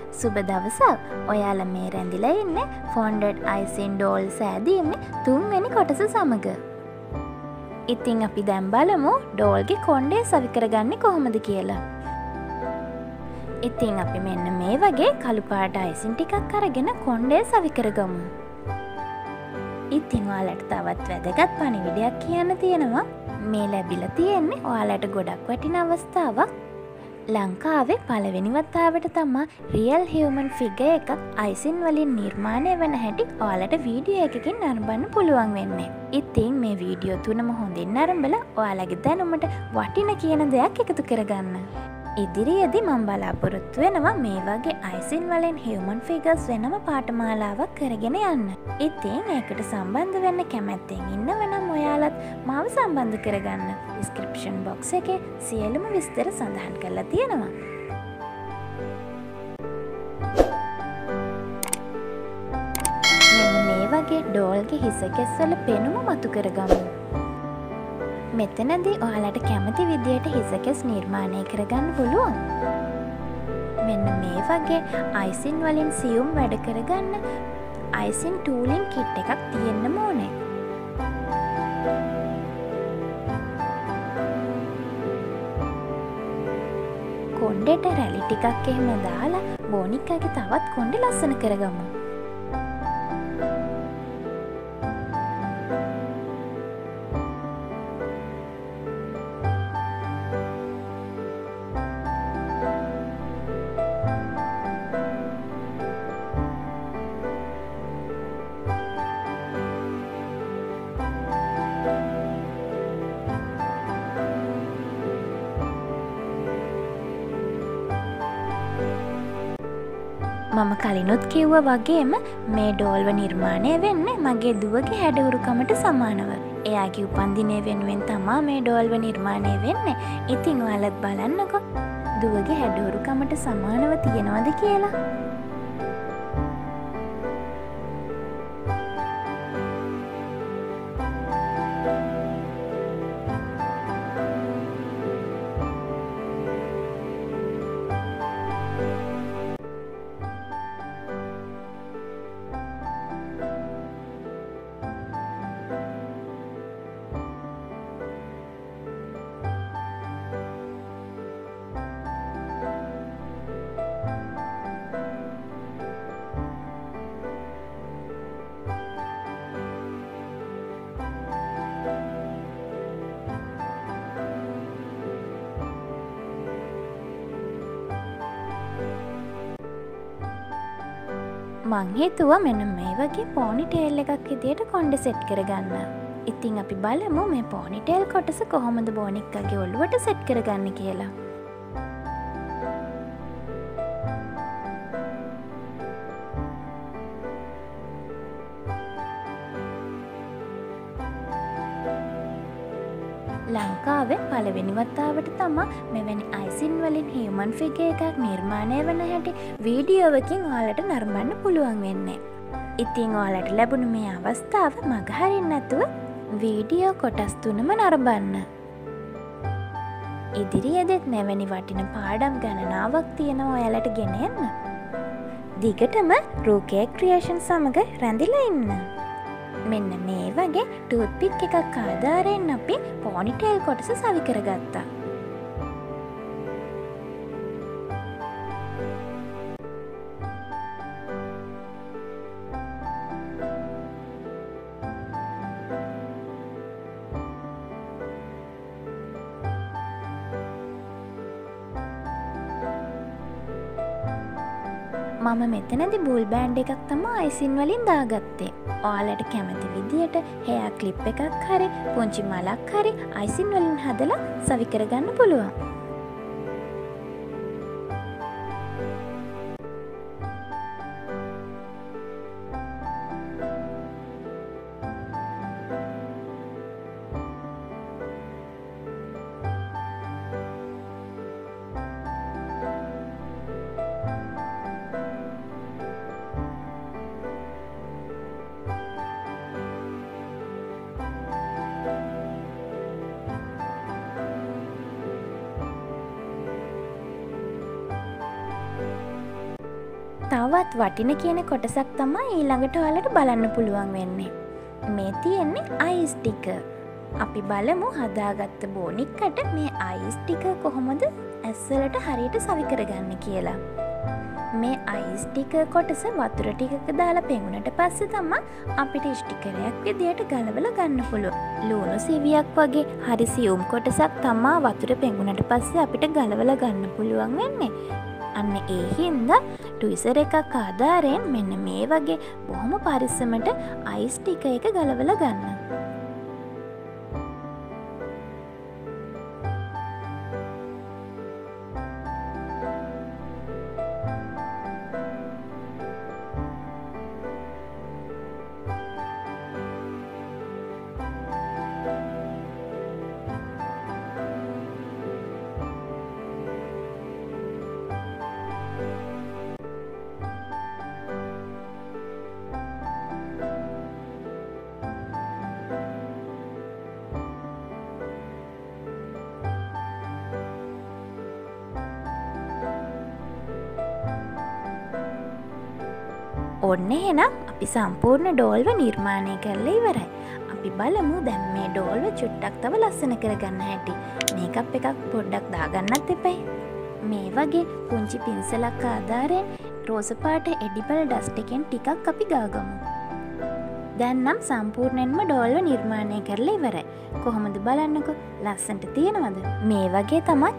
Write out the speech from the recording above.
සුබ දවසක්. ඔයාලා මේ රැඳිලා ඉන්නේ ෆොන්ඩඩ් අයිසින් ඩෝල් සෑදීමේ 3 වෙනි කොටස සමග. ඉතින් අපි දැන් බලමු ඩෝල්ගේ කොණ්ඩේ සවි කරගන්නේ කොහොමද කියලා. ඉතින් අපි මෙන්න මේ වගේ කළු පාට අයිසින් ටිකක් අරගෙන කොණ්ඩේ සවි කරගමු. ඉතින් ඔයාලට තවත් වැදගත් පණිවිඩයක් කියන්න තියෙනවා. මේ ලැබිලා තියෙන්නේ ඔයාලට ගොඩක් වටින අවස්ථාවක්. ලංකාවේ පළවෙනි වතාවට තමා රියල් හියුමන් ෆිගර් එකක් අයිසින් වලින් නිර්මාණය වෙන හැටි ඔයාලට වීඩියෝ එකකින් නරඹන්න පුළුවන් වෙන්නේ. ඉතින් මේ වීඩියෝ තුනම හොඳින් නරඹලා ඔයාලගේ දැනුමට වටින කියන දෙයක් එකතු කරගන්න. ඉදිරියේදී මම බලාපොරොත්තු වෙනවා මේ වගේ අයිසින් වලින් හියුමන් ෆිගර්ස් වෙනම පාඨමාලාවක් කරගෙන යන්න. ඉතින් ඒකට සම්බන්ධ වෙන්න කැමැත්තෙන් ඉන්නවනම් ඔයාලත් මාව සම්බන්ධ කරගන්න. ඩිස්ක්‍රිප්ෂන් බොක්ස් එකේ සියලුම විස්තර සඳහන් කරලා තියෙනවා. මෙන්න මේ වගේ ඩෝල්ගේ හිස කෙස්වල පෙනුම මතු කරගමු. මෙතනදී ඔයාලට කැමති විදියට හිසකෙස් නිර්මාණය කරගන්න පුළුවන්. මෙන්න මේ වගේ අයිසින් වලින් සියුම් වැඩ කරගන්න අයිසින් ටූලින් කිට් එකක් තියෙන්න ඕනේ. කොණ්ඩේට රැලි ටිකක් එහෙම දාලා බෝනික්කාගේ තවත් කොණ්ඩේ ලස්සන කරගමු. මම කලිනුත් කිව්වා වගේම මේ ඩෝල්ව නිර්මාණය වෙන්නේ මගේ දුවගේ හැඩවුරුකමට සමානව. එයාගේ උපන්දිනය වෙනුවෙන් තමා මේ ඩෝල්ව නිර්මාණය වෙන්නේ. ඉතින් ඔයාලත් බලන්නකෝ දුවගේ හැඩවුරුකමට සමානව තියෙනවද කියලා. මං හිතුවා මෙන්න මේ වගේ පෝනි ටේල් එකක් විදියට කොණ්ඩේ සෙට් කරගන්න. ඉතින් අපි බලමු මේ පෝනි ටේල් කොටස කොහොමද බෝනික්කාගේ ඔළුවට සෙට් කරගන්නේ කියලා. ලංකාවේ පළවෙනි වතාවට තමා මෙවැනි අයිසින් වලින් හියුමන් ෆිගර් එකක් නිර්මාණය වන හැටි වීඩියෝවකින් ඔයාලට නරඹන්න පුළුවන් වෙන්නේ. ඉතින් ඔයාලට ලැබුණු මේ අවස්ථාව මගහරින්න නැතුව වීඩියෝ කොටස් 3ම නරඹන්න. ඉදිරියේදීත් මෙවැනි වටින පාඩම් ගණනාවක් තියෙනවා ඔයාලට ගෙන එන්න. දිගටම රූකේ ක්‍රියේෂන් සමග රැඳිලා ඉන්න. මෙන්න මේ වගේ ටූත්පික් එකක් ආධාරයෙන් අපි පෝනිටේල් කොටස සවි කරගත්තා. මම මෙතනදි බූල් බෑන්ඩ් එකක් තමා අයිසින් වලින් දාගත්තේ. ඔයාලට කැමති විදියට හෙයා ක්ලිප් එකක් හරි පුංචි මලක් හරි අයිසින් වලින් හදලා සවි කරගන්න පුළුවන්. තවත් වටින කියන කොටසක් තමයි ඊළඟට ඔයාලට බලන්න පුළුවන් වෙන්නේ. මේ තියෙන්නේ අයිස් ටික. අපි බලමු හදාගත්ත බෝනික්කට මේ අයිස් ටික කොහොමද ඇස්වලට හරියට සවි කරගන්න කියලා. මේ අයිස් ටික කොටස වතුර ටිකක දාලා පෙඟුනට පස්සේ තමයි අපිට ස්ටිකරයක් විදියට ගලවලා ගන්න පුළුවන්. ලුණු සිවියක් වගේ හරි සියුම් කොටසක් තමයි වතුර පෙඟුනට පස්සේ අපිට ගලවලා ගන්න පුළුවන් වෙන්නේ. අන්න ඒ හින්දා ට්විසර් එකක් ආධාරයෙන් මෙන්න මේ වගේ බොහොම පරිස්සමට අයිස් ටික එක ගලවලා ගන්න. ඔන්න එහෙනම් අපි සම්පූර්ණ ඩෝල්ව නිර්මාණය කරලා ඉවරයි. අපි බලමු දැන් මේ ඩෝල්ව චුට්ටක් තව ලස්සන කරගන්න හැටි. මේකප් එකක් පොඩ්ඩක් දාගන්නත් එපයි. මේ වගේ පුංචි පින්සලක් ආධාරයෙන් රෝස පාට එඩිබල් ඩස්ට් එකෙන් ටිකක් අපි ගාගමු. දැන් නම් සම්පූර්ණයෙන්ම ඩෝල්ව නිර්මාණය කරලා ඉවරයි. කොහොමද බලන්නකෝ? ලස්සනට තියෙනවද? මේ වගේ තමයි